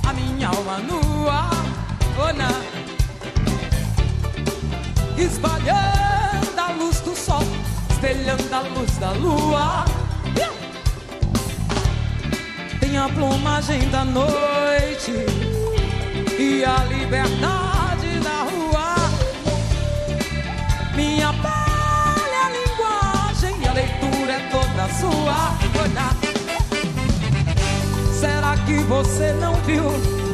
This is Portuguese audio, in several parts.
a minha alma nua, oh não, espalhando a luz do sol, espelhando a luz da lua. Tem a plumagem da noite e a liberdade da rua. Minha pele é a linguagem e a leitura é toda sua. Será que você não viu?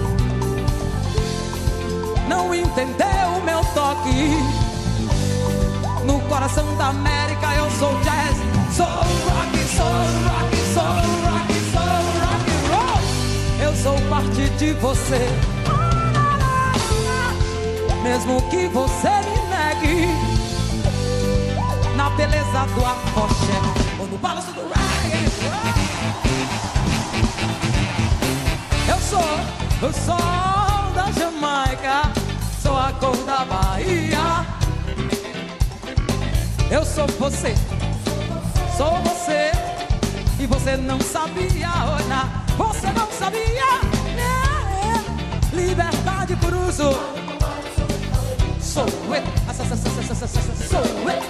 Não entendeu o meu toque? No coração da América eu sou jazz, sou rock, sou rock, sou rock, sou rock and roll. Eu sou parte de você, mesmo que você me negue. Na beleza do afoxé ou no balanço do reggae. Eu sou o sol da Jamaica, sou a cor da Bahia. Eu sou você, e você não sabia, olha, você não sabia, liberdade por uso. Sou eu, sou eu.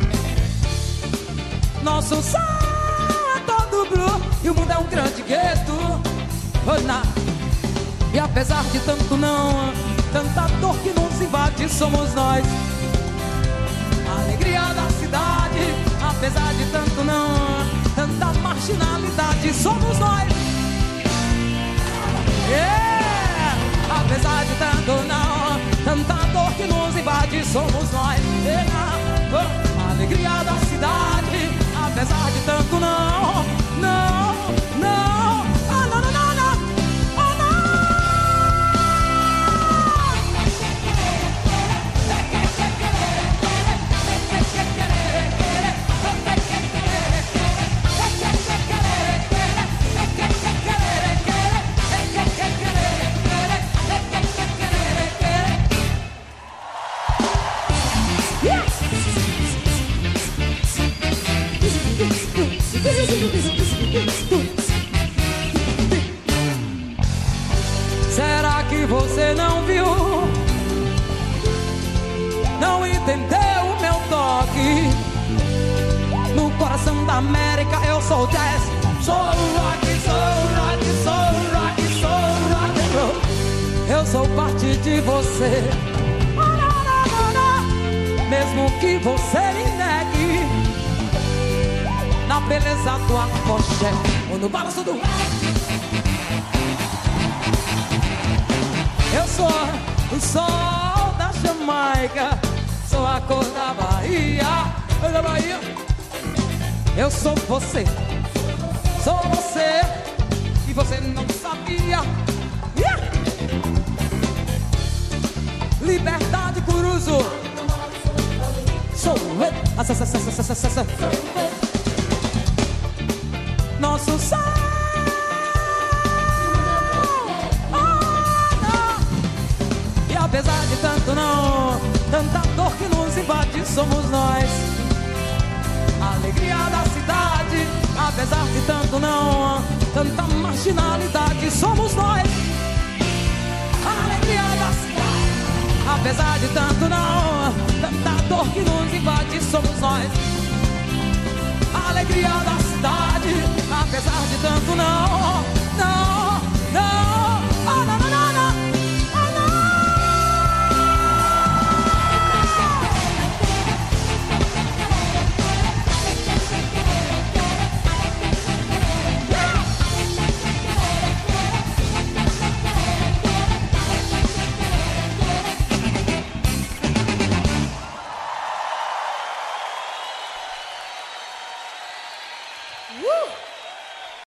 Nosso sol é todo blue e o mundo é um grande gueto, olha. E apesar de tanto não, tanta dor que nos invade, somos nós. Alegria da cidade, apesar de tanto não, tanta marginalidade, somos nós. Yeah! Apesar de tanto não, tanta dor que nos invade, somos nós. Yeah! Oh, alegria da cidade, apesar de tanto não, não, não, oh, não, não, não, não, oh, não. Será que você não viu? Não entendeu o meu toque? No coração da América eu sou jazz, sou rock, sou rock, sou rock, sou rock and roll. Eu sou parte de você, mesmo que você me negue. Na beleza do afoxé ou no balanço do reggae. Eu sou o sol da Jamaica, sou a cor da Bahia, da Bahia. Eu sou você, e você não sabia. Yeah! Liberdade por uso. Sou eu. Nosso sol. E apesar de tanto não, tanta dor que nos invade, somos nós. Alegria da cidade, apesar de tanto não, tanta marginalidade, somos nós. Alegria da cidade, apesar de tanto não, tanta dor que nos invade, somos nós. Alegria da cidade, apesar de tanto não, não, não, oh, não, não, não, não, oh, não. Woo!